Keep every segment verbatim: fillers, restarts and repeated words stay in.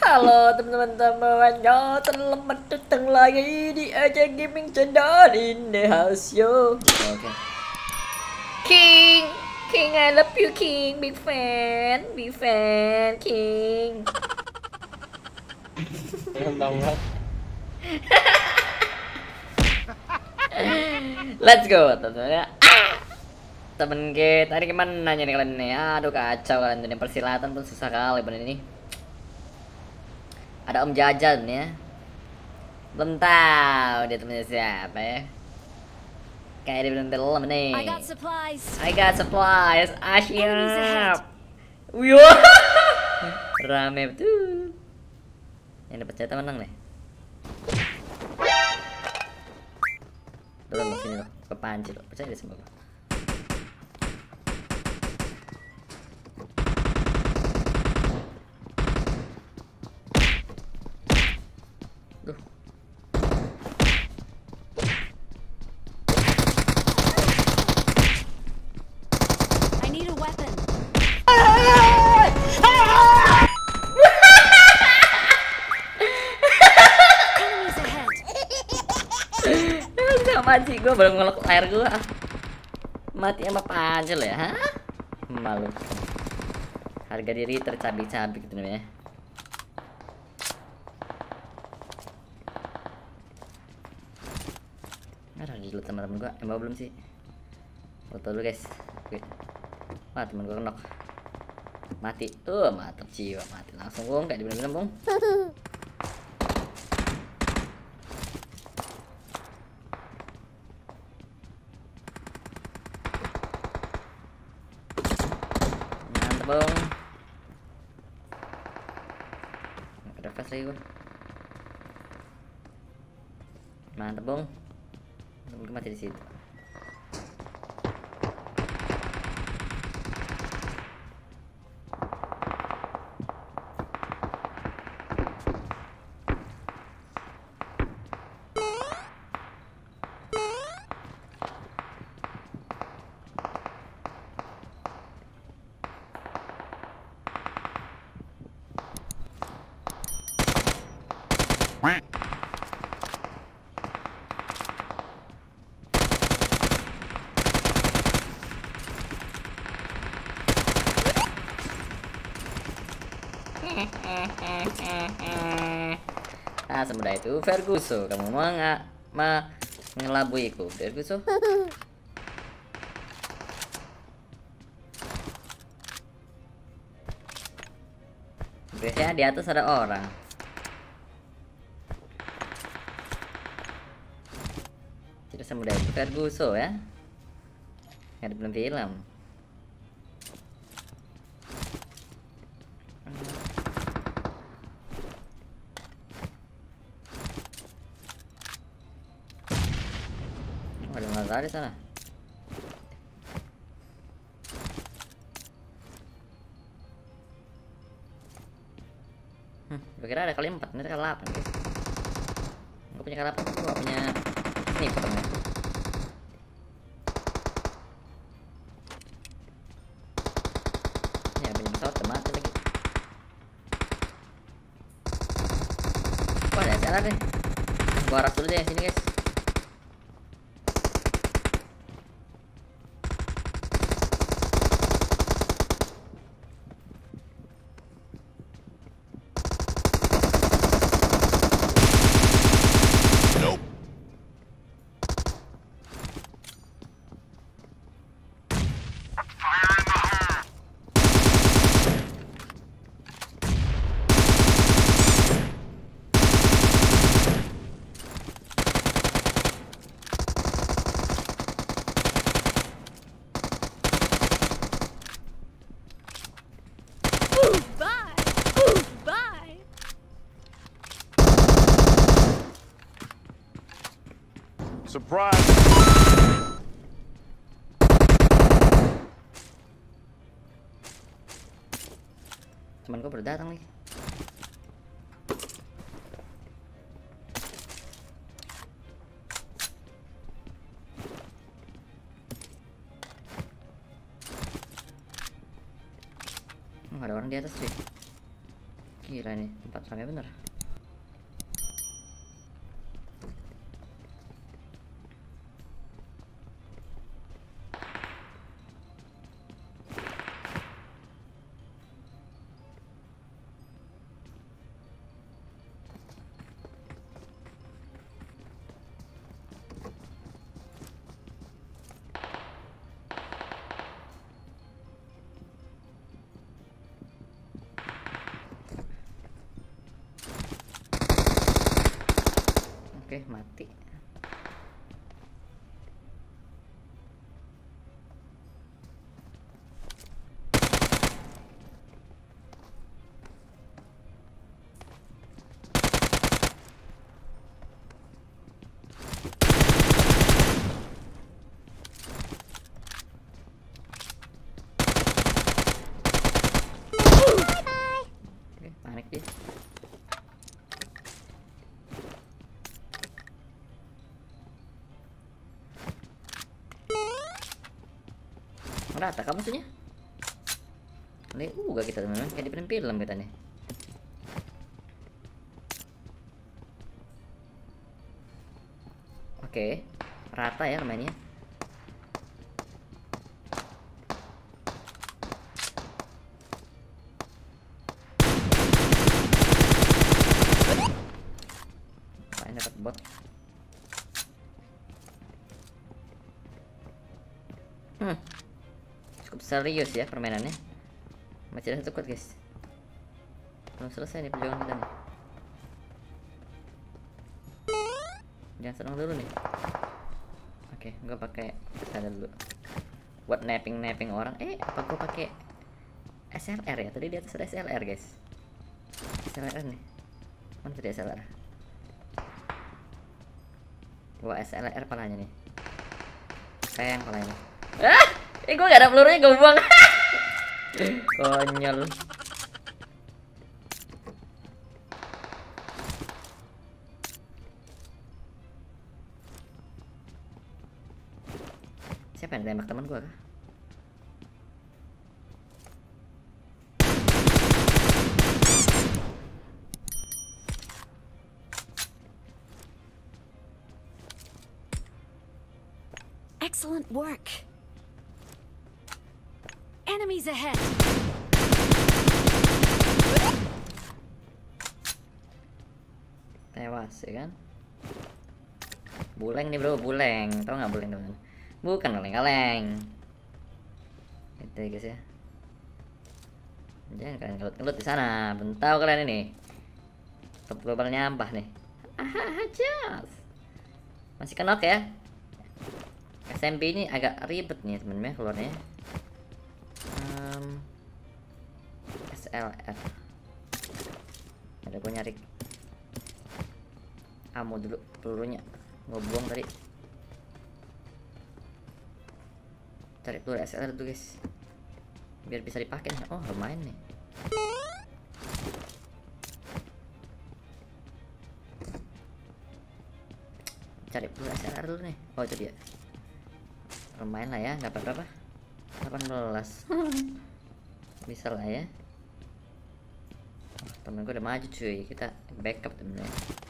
Halo teman-teman semuanya, selamat datang lagi di Aja Gaming Channel in the house yo. Oke. King, King, I love you King, big fan, big fan, King. Let's go teman-teman. Ah! Temen kita tadi gimana nanya nih kalian nih? Aduh kacau kalian ini, persilatan pun susah kali bener ini. Ada Om Jajan ya. Belum tahu dia temennya siapa ya. Kayak dia belum belum nih. I got supplies. I got supplies. Enemies ahead. Asyap. Wih. Rame betul. Yang dapat jatah menang nih. Turun sini loh, kepancing loh. Percaya deh sama gua. Duh. I need a weapon. Enemies ahead. Mati gue baru ngelok layar gue. Mati sama pancel ya, hah? Malu. Harga diri tercabik-cabik gitu namanya. Ada di dulu teman-teman gue, emang belum sih? Foto dulu guys. Oke. Wah teman gue kenok. Mati, tuh mantap jiwa, mati langsung gue nggak dibener-bener bung. Mantap bung. Ada fast lagi gue. Mantap bung. Mungkin mati di situ. Ah semudah itu Ferguso, kamu mau nggak ma ngelabuiku Ferguso? Biasanya di atas ada orang. Tidak semudah itu Ferguso ya. Ada belum film. Ada masalah di sana. Hmm, gue kira ada kali empat, ini kali delapan guys. Gue punya kali delapan, gue punya sniper nih. Ya punya pesawat udah mati lagi. Wah ada S L R nih. Gue arak dulu deh sini guys. Bye. Bye. Surprise! Teman gue baru datang nih. Oh, ada orang di atas cuy. Gila nih, tempat rame bener. Oke, mati. Oke, panik dia. Rata kamu maksudnya? Nih, uh, gak kita teman-teman kayak di film-film kita nih. Oke, rata ya mainnya. Main dapat bot. Hmm. Cukup serius ya permainannya. Masih ada satu kuat guys. Belum selesai nih perjuangan kita nih. Jangan senang dulu nih. Oke, gua pakai sadar dulu. Buat napping-napping orang. Eh, apa gua pakai S L R ya? Tadi di atas ada S L R guys. S L R nih. Mana tadi S L R? Gua S L R palanya nih. Sayang palanya. Ah! Eh, gue gak ada pelurunya, gue buang. Konyol. Siapa yang tembak teman gue kah? Excellent work. Enemies ahead. Tewas ya kan? Buleng nih bro, buleng. Tau nggak buleng teman? Bukan kaleng-kaleng. Itu ya guys ya. Jangan kalian ngelut-ngelut di sana. Bentau kalian ini. Top global nyampah nih. Ah, just. Masih kenok ya. S M P ini agak ribet nih temen-temen keluarnya. Um, S L R. Ada gue nyari ammo dulu, pelurunya gue buang tadi. Cari peluru S L R dulu guys, biar bisa dipakai. Oh lumayan nih. Cari peluru S L R dulu nih. Oh itu dia. Lumayan lah ya, dapat berapa? delapan belas. Bisa lah ya. Oh, temen gue udah maju cuy, kita backup temennya.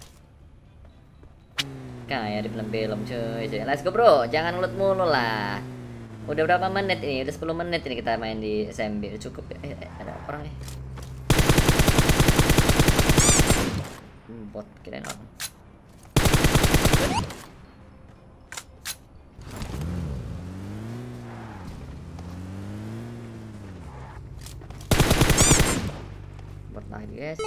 Kayak di film-film cuy, cuy. Let's go bro, jangan ulet mulu lah. Udah berapa menit ini? Udah sepuluh menit ini kita main di S M B. Udah cukup ya. Eh, eh, ada orang nih. Hmm, bot kirain orang. Bot lagi guys.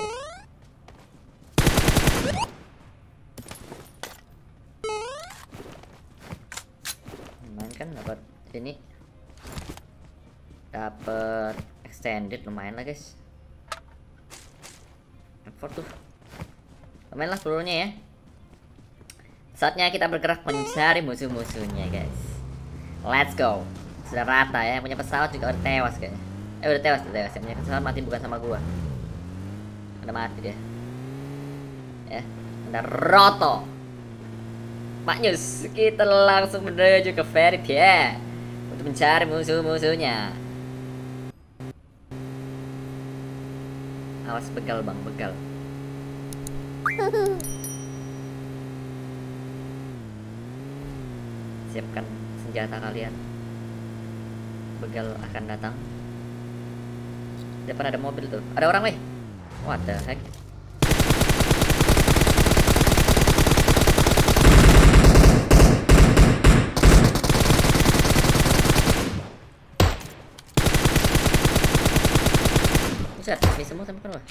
Lumayan kan dapat ini, dapat extended lumayan lah guys. Effort tuh lumayan lah pelurunya ya. Saatnya kita bergerak mencari musuh-musuhnya guys. Let's go. Sudah rata ya, punya pesawat juga udah tewas kayaknya. Eh udah tewas, udah tewas. Yang punya pesawat mati bukan sama gua. Udah mati dia. Ya, udah roto. Pak News, kita langsung menuju ke Ferry Pier untuk mencari musuh-musuhnya. Awas begal bang, begal. Siapkan senjata kalian. Begal akan datang. Depan ada mobil tuh. Ada orang weh. What the heck? Buset, ini semua sampai bawah.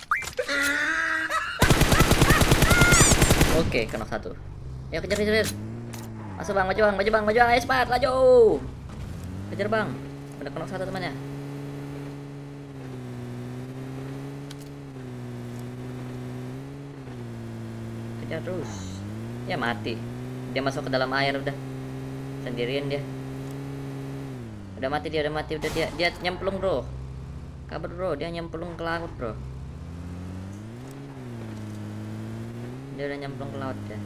Oke, kena satu. Ya kejar kejar. Masuk bang, maju bang, maju bang, maju bang, ayo cepat, laju. Kejar bang. Udah kena satu temannya. Kejar terus. Ya mati. Dia masuk ke dalam air udah. Sendirian dia. Udah mati dia, udah mati, udah dia dia nyemplung, bro. Kabur bro, dia nyemplung ke laut bro. Dia udah nyemplung ke laut ya.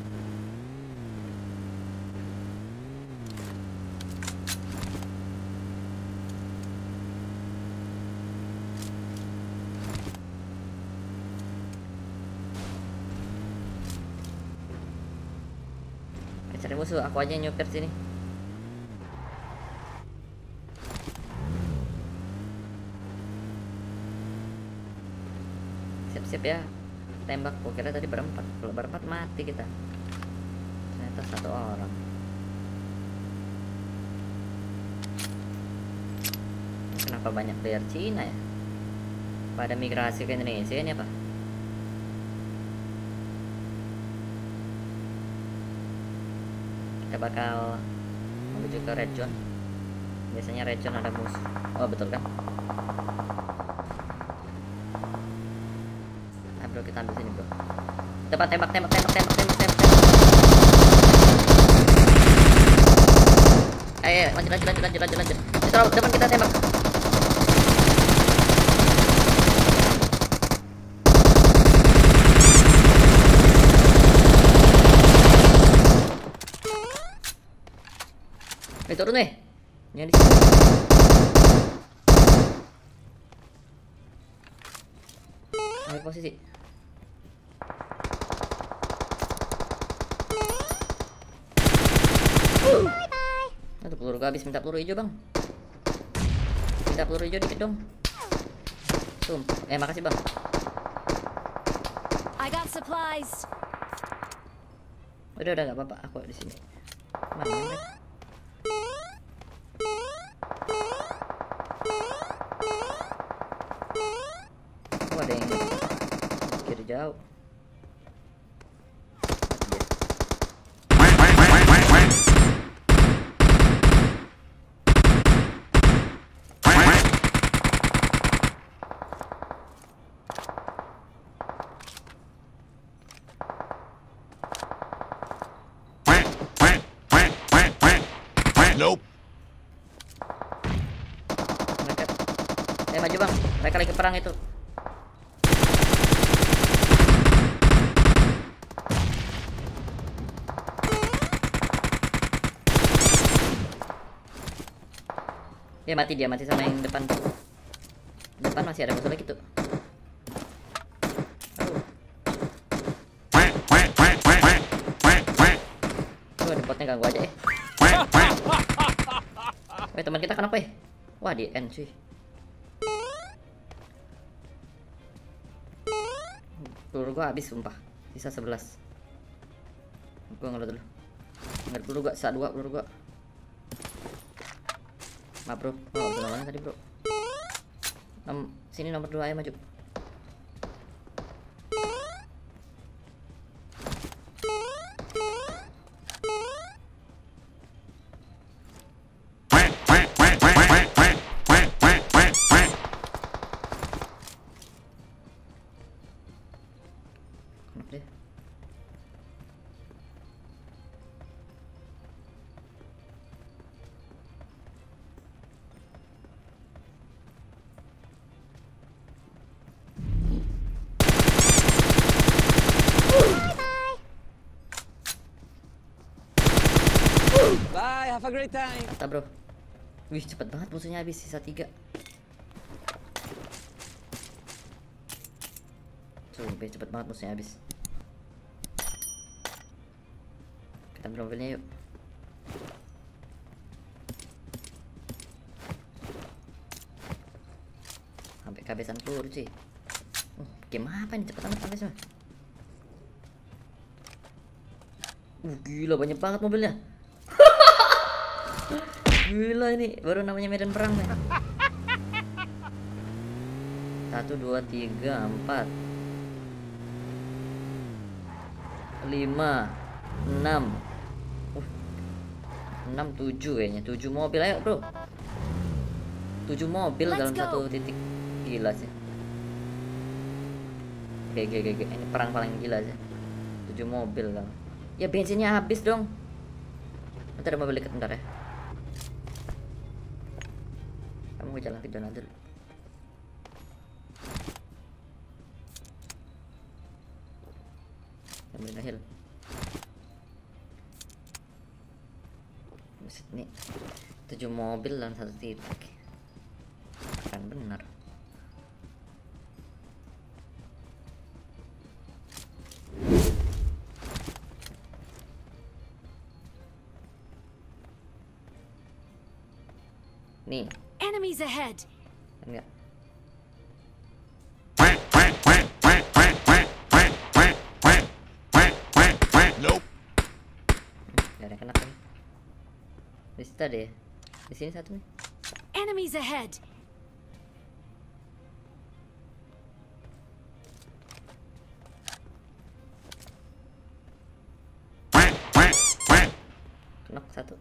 Cari musuh, aku aja nyupir sini. Siap-siap ya. Tembak, gua kira tadi berempat. Kalau berempat mati kita. Ternyata satu orang. Kenapa banyak player Cina ya? Pada migrasi ke Indonesia ini apa? Kita bakal menuju ke red zone. Biasanya red zone ada musuh. Oh betul kan? Nah bro, kita ambil sini bro. Tepat, tembak, tembak, tembak, tembak, tembak, tembak, tembak. Ayo, ayo, lanjut, lanjut, lanjut, lanjut, lanjut, lanjut. Itu depan kita tembak. Eh, turun nih. Yang di sini. Ambil posisi. Aduh, peluru gak habis, minta peluru hijau bang. Minta peluru hijau dikit dong. Sumpah. Eh makasih bang. I got supplies. Udah udah nggak apa-apa, aku di sini. Mana yang Oh, ada yang kiri jauh. Nope. Mereka, eh maju bang, mereka lagi perang itu. Dia mati, dia mati sama yang depan. Depan masih ada musuh lagi tuh. Tuh ada botnya, ganggu aja eh. Weh teman kita kenapa ya? Wah di end sih. Peluru gua habis sumpah. Sisa sebelas. Gua ngeload dulu. Ngeload peluru gua, sisa dua peluru gua. Maaf bro, oh udah mana tadi bro. Nom sini nomor dua ayo maju. Kenapa deh? Bye, have a great time. Kata bro. Wih cepet banget musuhnya habis, sisa tiga. Sumpah cepet banget musuhnya habis. Kita ambil mobilnya yuk. Sampai kehabisan peluru sih. Uh, game apa ini cepet amat habis mah. Uh, gila banyak banget mobilnya. Gila ini baru namanya medan perang nih. Satu, dua, tiga, empat, lima, enam, uh, enam, tujuh kayaknya. Tujuh mobil, ayo bro. Tujuh mobil Let's dalam go. satu titik. Gila sih. Oke, oke, oke. Ini perang paling gila sih. Tujuh mobil kan. Ya bensinnya habis dong. Nanti ada mobil dekat bentar ya. Kamu jalan ke zona dulu. Ambil hill. Buset nih. Tujuh mobil dalam satu titik. Keren benar. Nih, Enemies ahead. enggak. Nope. Gak ada yang kena kan? Di situ ada ya? Di sini satu nih. Enemies ahead. Knock satu.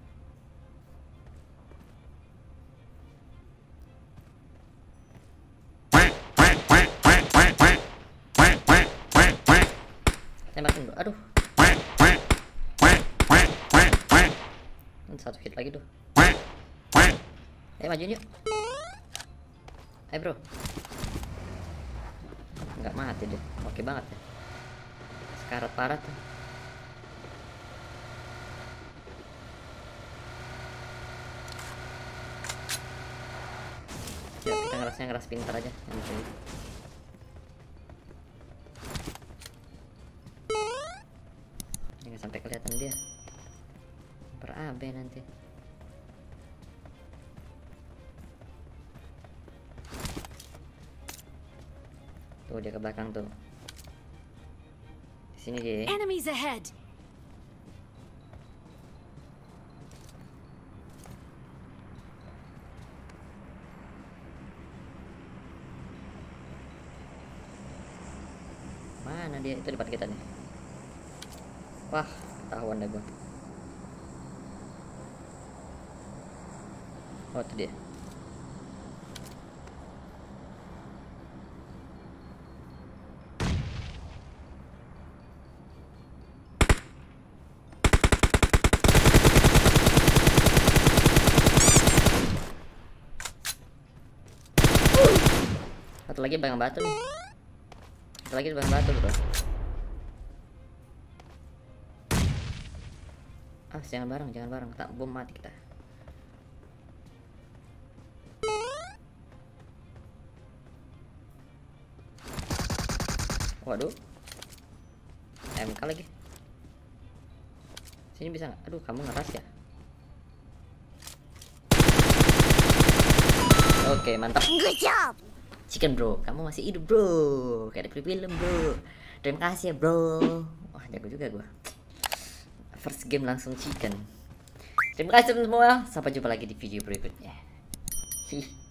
Tembakin bro, aduh. Satu hit lagi tuh. Ayo majuin yuk. Ayo bro. Nggak mati deh, oke banget ya. Sekarat parah tuh. Ya kita ngerasnya ngeras pintar aja. Jangan sampai kelihatan dia. Berabe nanti. Tuh dia ke belakang tuh. Di sini dia. Enemies ahead. Mana dia? Itu depan kita nih. Wah, ketahuan dah gua. Oh, itu dia. Satu lagi bayang batu nih. Satu lagi bayang batu bro. Ah, jangan bareng, jangan bareng. Tak bom mati kita. Waduh. M K lagi. Sini bisa nggak? Aduh, kamu ngeras ya. Oke, mantap. Good job. Chicken bro, kamu masih hidup bro. Kayak di film bro. Terima kasih ya bro. Wah, jago juga gua. First game langsung chicken. Terima kasih teman semua. Sampai jumpa lagi di video berikutnya.